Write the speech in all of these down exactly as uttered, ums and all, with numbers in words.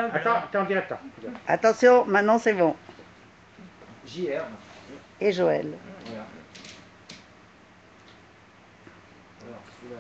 Joël. Attends, attends, viens, attends. Attention, maintenant c'est bon. J R. Et Joël. Voilà. Alors, celui-là.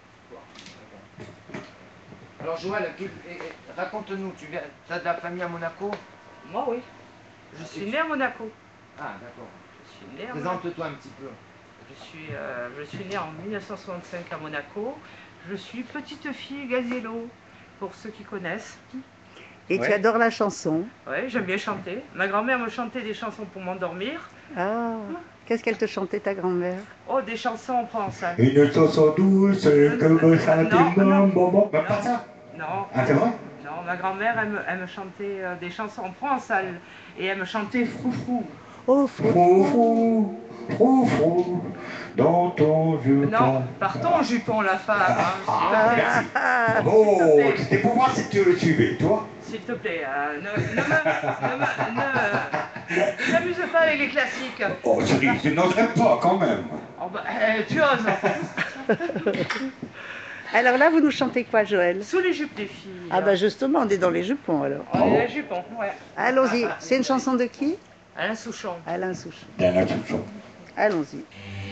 Alors Joël, raconte-nous, tu as de la famille à Monaco? Moi, oui. Je suis née à Monaco. Ah, d'accord. Je suis née à Présente-toi un petit peu. Je suis, euh, je suis née en mille neuf cent soixante-cinq à Monaco. Je suis petite fille Gazello, pour ceux qui connaissent. Et Ouais. tu adores la chanson? Oui, j'aime bien chanter. Ma grand-mère me chantait des chansons pour m'endormir. Ah, qu'est-ce qu'elle te chantait, ta grand-mère? Oh, des chansons en provençal. Une chanson douce, comme ça, Non, non. bon, bon, bah, Non. pas ça. Non. Ah, c'est vrai? Non, ma grand-mère, elle me, elle me chantait euh, des chansons en provençal. Et elle me chantait Froufrou. Oh, Frou, frou, frou, frou, dans ton jupon. Non, par ton jupon, la femme. Hein, Ah, merci. Oh, c'était pour moi, c'était le suivre, toi? s'il te plaît, euh, ne, ne me, ne me, ne, ne m'amuse pas avec les classiques. Oh, tu je n'oserais pas, quand même. Oh, bah, eh, tu oses. alors là, vous nous chantez quoi, Joël? Sous les jupes des filles. Ah bah justement, on est dans les jupons alors. On est les jupons, ouais. Allons-y, c'est une chanson de qui? Alain Souchon. Alain Souchon. Alain Souchon. Allons-y.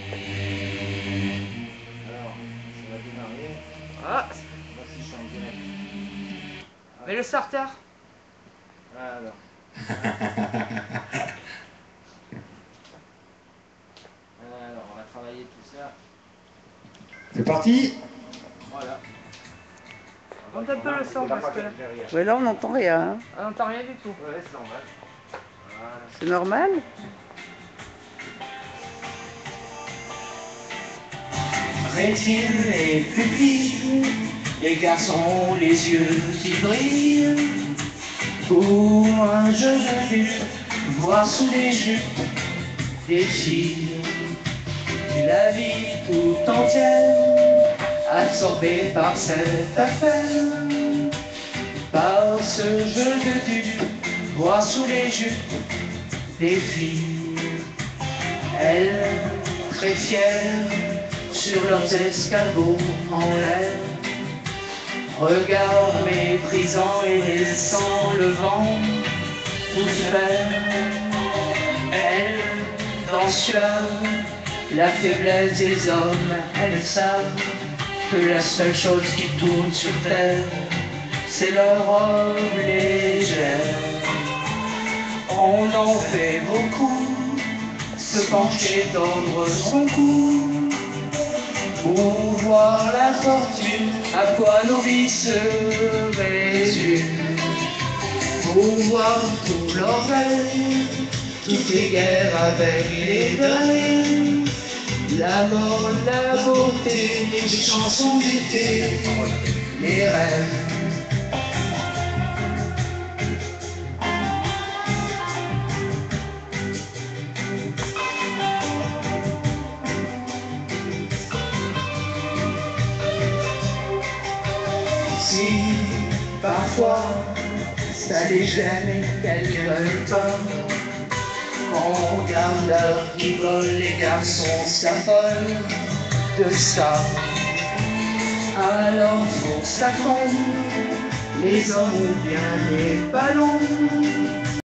Alors, ça va démarrer. Ah, Voici, je suis en direct. mais le starter. Alors. Alors, on va travailler tout ça. C'est parti. Voilà. Monte un peu le son parce que là, Ouais, là, on n'entend rien. Hein. on n'entend rien du tout. Ouais, c'est normal. Voilà. C'est normal? Rétine et pupille, les garçons ont les yeux qui brillent. Pour un jeune adulte, voir sous les jupes des filles. La vie tout entière, absorbée par cette affaire. Par ce jeu de dupe, voir sous les jupes des filles. Elles, très fières, sur leurs escargots en l'air, regard méprisant et laissant le vent tout faire. Elles, dans suave, la faiblesse des hommes, elles savent que la seule chose qui tourne sur terre, c'est leur robe légère. On en fait beaucoup, se pencher, tordre son cou, pour voir la fortune, à quoi nos vies se résument. Pour voir tous leurs rêves, toutes les guerres avec les deuils, la mort, la beauté, les chansons d'été, les rêves. Si parfois ça les gêne qu'elles ne veulent pas, on regarde l'heure qui vole, les garçons s'affolent de ça. Alors faut que ça tombe, les hommes ont bien les ballons,